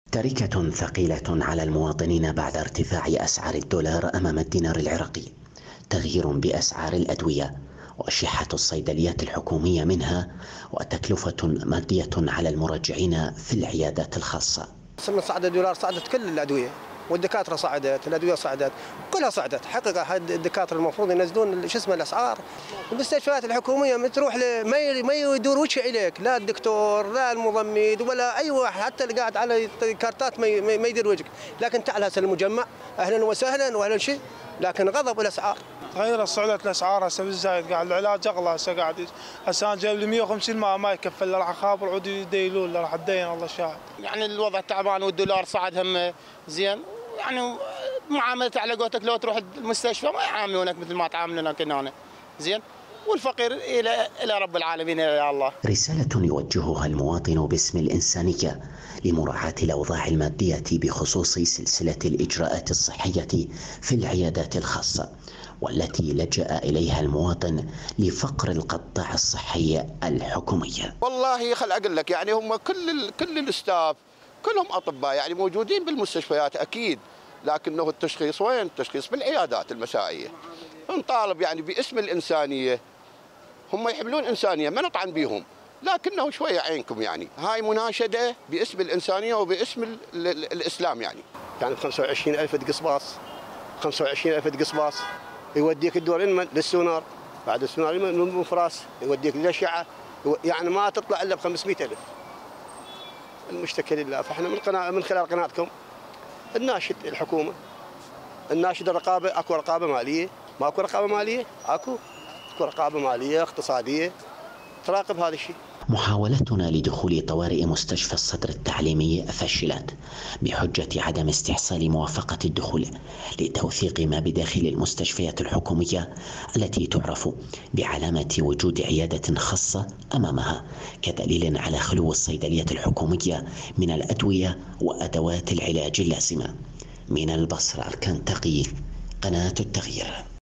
تركة ثقيلة على المواطنين بعد ارتفاع أسعار الدولار أمام الدينار العراقي، تغيير بأسعار الأدوية وشحة الصيدليات الحكومية منها، وتكلفة مادية على المرجعين في العيادات الخاصة. من صعد الدولار صعدت كل الأدوية، والدكاترة صعدت، الأدوية صعدت، كلها صعدت. حقيقة الدكاترة المفروض ينزلون شو اسمه الأسعار. المستشفيات الحكومية تروح ما يدور وجهه إليك، لا الدكتور لا المضمد ولا أي واحد، حتى اللي قاعد على كارتات ما يدير وجهك. لكن تعال هسه المجمع أهلا وسهلا وأهلا شيء، لكن غضب الأسعار. تغيرت صعدت الاسعار هسه بالزايد، قاعد العلاج اغلى هسه قاعد. هسه انا جايب لي 150 ما يكفي، راح اخابر عود يديلون، راح اتدين الله شاهد. يعني الوضع تعبان والدولار صعد هم زين، يعني معامله على قولتك لو تروح المستشفى ما يعاملونك مثل ما تعاملونا كنا زين، والفقير الى رب العالمين يا الله. رسالة يوجهها المواطن باسم الإنسانية لمراعاة الأوضاع المادية بخصوص سلسلة الإجراءات الصحية في العيادات الخاصة، والتي لجأ إليها المواطن لفقر القطاع الصحي الحكومي. والله خل أقول لك، يعني هم كل الاستاف كلهم أطباء يعني موجودين بالمستشفيات أكيد، لكنه التشخيص وين؟ التشخيص بالعيادات المسائية. نطالب يعني باسم الإنسانية، هم يحملون إنسانية ما نطعن بيهم، لكنه شوية عينكم، يعني هاي مناشدة باسم الإنسانية وباسم الإسلام. يعني 25,000 قصباص، 25,000 قصباص يوديك الدور للسونار، بعد السونار المفراس يوديك للأشعة، يعني ما تطلع إلا ب 500,000. المشتكى لله. فاحنا من خلال قناتكم الناشد الحكومة، الناشد الرقابة. اكو رقابة مالية؟ ماكو رقابة مالية؟ اكو رقابة مالية اقتصادية تراقب هذا الشيء. محاولتنا لدخول طوارئ مستشفى الصدر التعليمي فشلت بحجة عدم استحصال موافقة الدخول لتوثيق ما بداخل المستشفيات الحكومية التي تعرف بعلامة وجود عيادة خاصة أمامها، كدليل على خلو الصيدليات الحكومية من الأدوية وأدوات العلاج اللازمة. من البصرة أركان تقي، قناة التغيير.